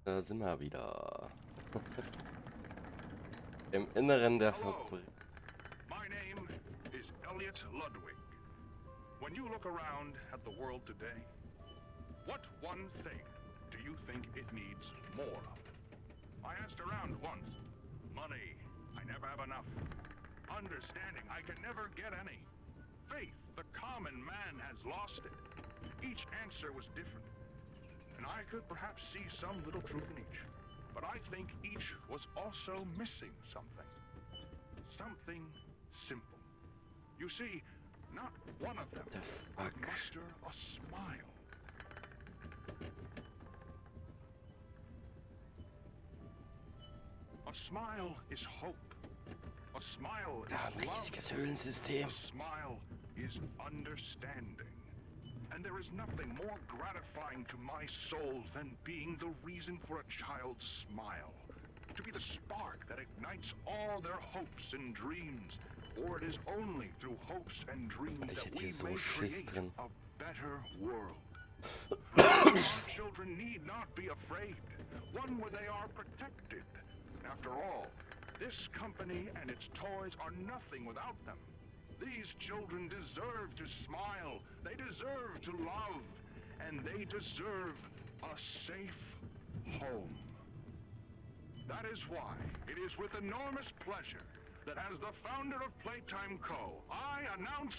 Da sind wir wieder. Im Inneren der Hello, Fabrik. my name is Elliot Ludwig. When you look around at the world today, what one thing do you think it needs more of? I asked around once. Money, I never have enough. Understanding, I can never get any. Faith, the common man has lost it. Each answer was different, and I could perhaps see some little truth in each. But I think each was also missing something. Something simple. You see, not one of them The could fuck? muster a smile. A smile is hope. A smile Da ein is riesiges love. Höhlensystem. A smile is understanding. And there is nothing more gratifying to my soul than being the reason for a child's smile. To be the spark that ignites all their hopes and dreams. For it is only through hopes and dreams Ich that hätte we hier so may Schiss create drin. a better world. Our children need not be afraid. One where they are protected. After all, this company and its toys are nothing without them. These children deserve to smile, they deserve to love, and they deserve a safe home. That is why it is with enormous pleasure that as the founder of Playtime Co., I announce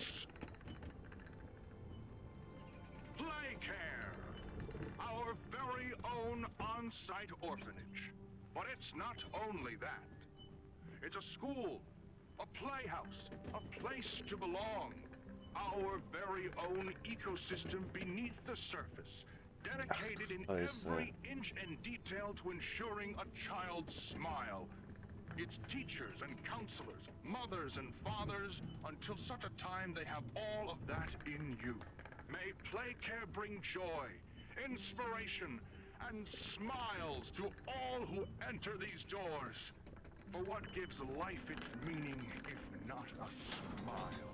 Playcare, our very own on-site orphanage. But it's not only that. It's a school, a playhouse, a place to belong. Our very own ecosystem beneath the surface, dedicated in Scheiße. every inch and detail to ensuring a child's smile. Its teachers and counselors, mothers and fathers, until such a time they have all of that in you. May Playcare bring joy, inspiration, and smiles to all who enter these doors. For what gives life its meaning if not a smile?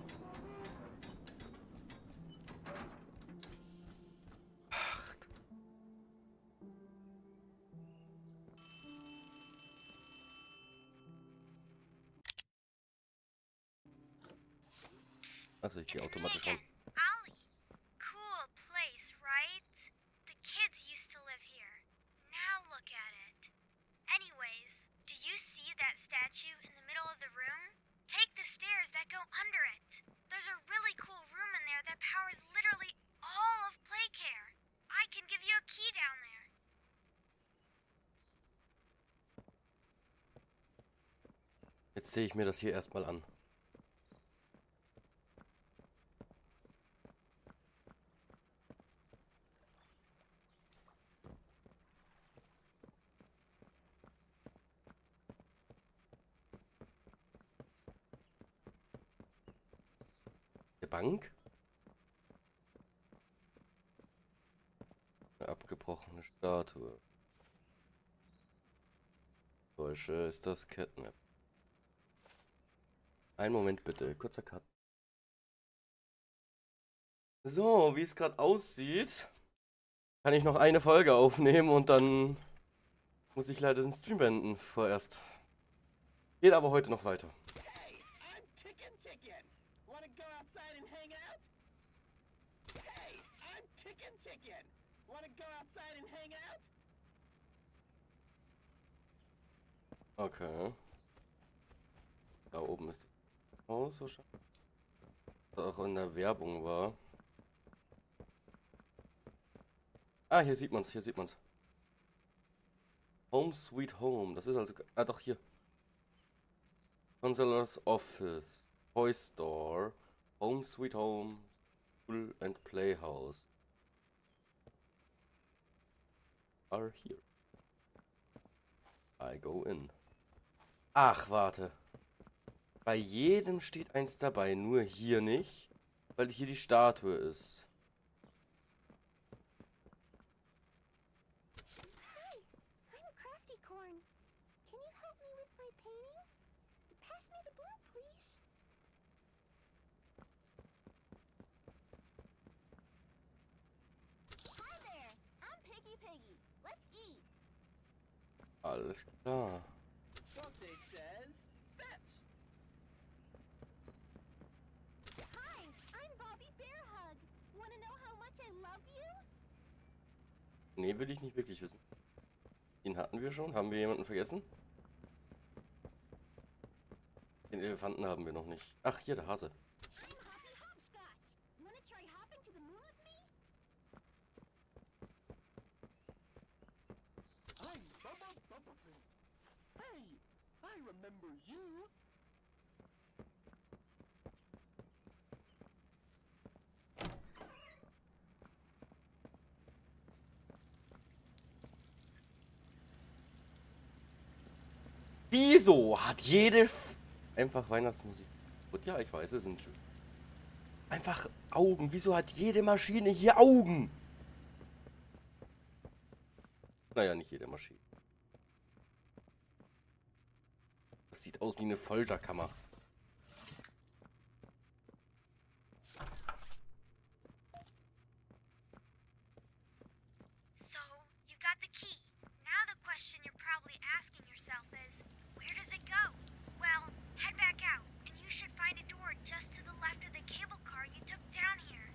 Ach, also ich gehe automatisch ran. Ollie. Cool place, right? The kids used to live here. Now look at it. Anyways, do you see that statue in the middle of the room? Take the stairs that go under it. There's a really cool room in there that powers literally all of Playcare. I can give you a key down there. Jetzt sehe ich mir das hier erstmal an. Die Bank? Eine abgebrochene Statue. Deutsche ist das Catnap. Einen Moment bitte, kurzer Cut. So, wie es gerade aussieht, kann ich noch eine Folge aufnehmen und dann muss ich leider den Stream beenden vorerst. Geht aber heute noch weiter. Hey, I'm Chicken. Wanna go outside and hang out? Hey, I'm Chicken. Wanna go outside and hang out? Okay. Da oben ist das Haus wahrscheinlich. Das auch in der Werbung war. Ah, hier sieht man's, hier sieht man's. Home Sweet Home. Das ist also. Ah, doch, hier. Counselor's Office. Toy Store. Home Sweet Home. School and Playhouse. Are here. I go in. Ach, warte. Bei jedem steht eins dabei, nur hier nicht, weil hier die Statue ist. Hi, I'm Crafty Corn. Can you help me with my painting? Pass me the blue, please. Hi there, I'm Piggy. Let's eat. Alles klar. Dante says fetch. Hi, I'm Bobby Bearhug. Wanna know how much I love you? Nee, will ich nicht wirklich wissen. Den hatten wir schon. Haben wir jemanden vergessen? Den Elefanten haben wir noch nicht. Ach, hier, der Hase. I'm Hoppy Hopscotch. Wanna try hopping to the moon with me? I'm Bubba Bubblefin. Hey, I remember you. Wieso hat jede einfach Weihnachtsmusik? Und ja, ich weiß, es sind schön. Einfach Augen. Wieso hat jede Maschine hier Augen? Naja, nicht jede Maschine. Das sieht aus wie eine Folterkammer. So, you got the key. Now the question you're probably asking yourself is, where does it go? Well, head back out, and you should find a door just to the left of the cable car you took down here.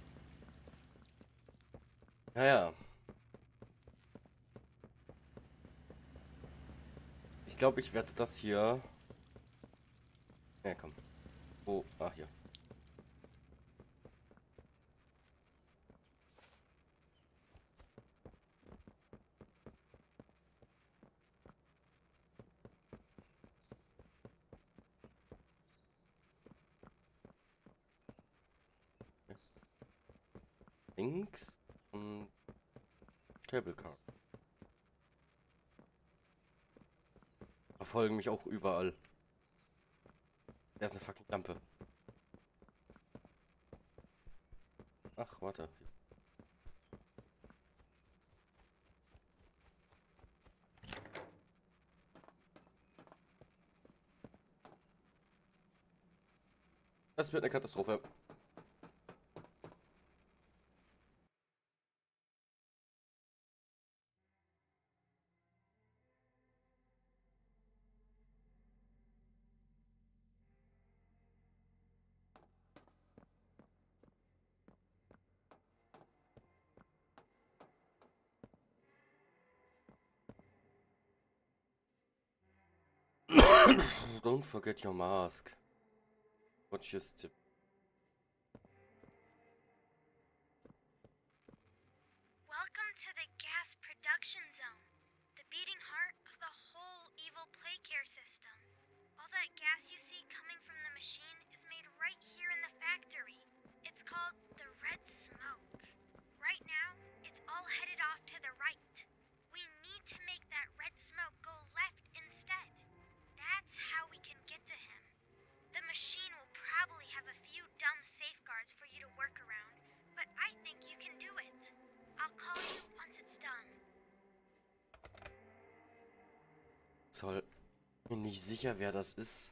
Naja. Ich glaube, ich werde das hier... Ja, komm. Oh, ach hier. Links und Cable Car. Verfolgen mich auch überall. Da ist eine fucking Lampe. Ach, warte. Das wird eine Katastrophe. Don't forget your mask. Watch your step. Welcome to the gas production zone, the beating heart of the whole evil play care system. All that gas you see coming from the machine is made right here in the factory. It's called the red smoke. Right now, it's all headed off to the right. We need to make that red smoke go left instead. That's how we can get to him. The machine will probably have a few dumb safeguards for you to work around, but I think you can do it. I'll call you once it's done. Zoll. Bin nicht sicher, wer das ist.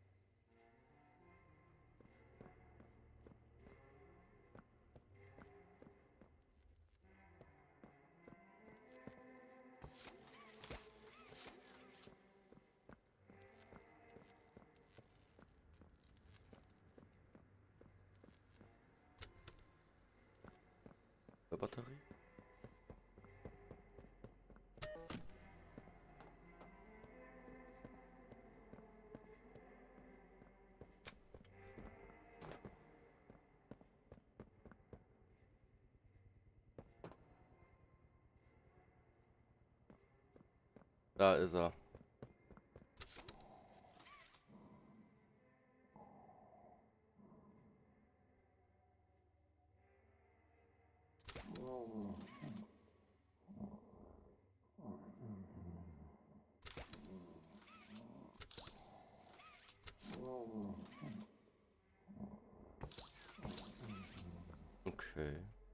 Batterie. Da ist er. Okay.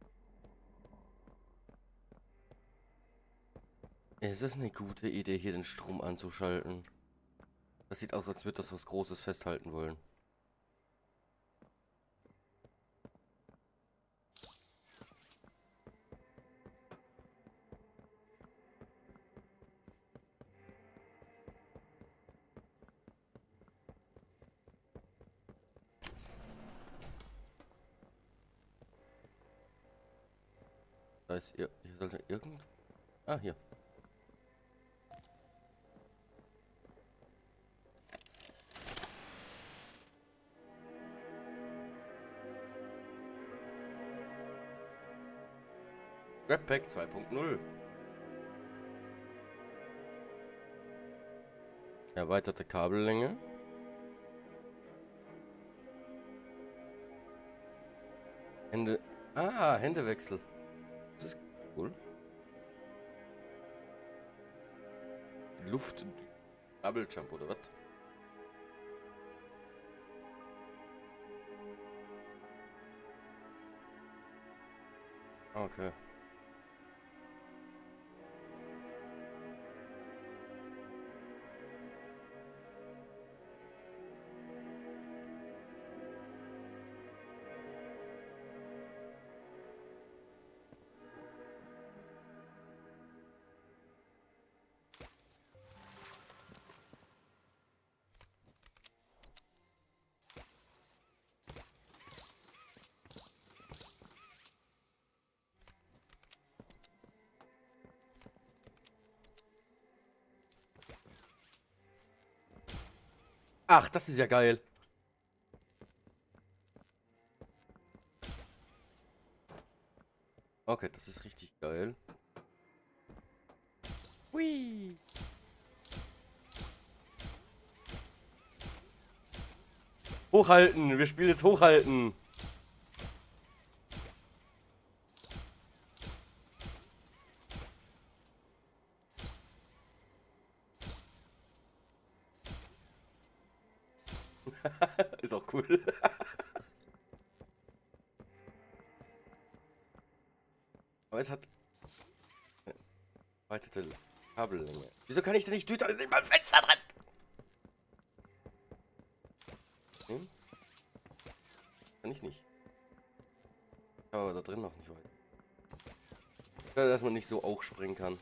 Es ist eine gute Idee, hier den Strom anzuschalten. Das sieht aus, als würde das was Großes festhalten wollen. Da ist hier sollte irgend... Ah, hier. Redpack 2.0. Erweiterte Kabellänge. Hände... Ah, Händewechsel. Das ist cool. Luft... Double Jump oder was? Okay. Ach, das ist ja geil. Okay, das ist richtig geil. Hui. Hochhalten, wir spielen jetzt hochhalten. Ist auch cool. Aber es hat erweiterte Kabellänge. Wieso kann ich denn nicht durch? Da ist nicht mal ein Fenster drin. Hm? Kann ich nicht. Aber da drin noch nicht weiter. Dass man nicht so auch springen kann.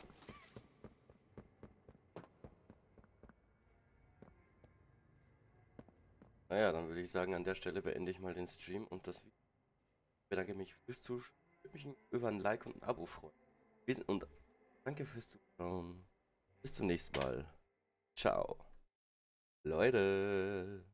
Naja, dann würde ich sagen, an der Stelle beende ich mal den Stream und das Video. Ich bedanke mich fürs Zuschauen. Ich würde mich über ein Like und ein Abo freuen. Und danke fürs Zuschauen. Bis zum nächsten Mal. Ciao. Leute.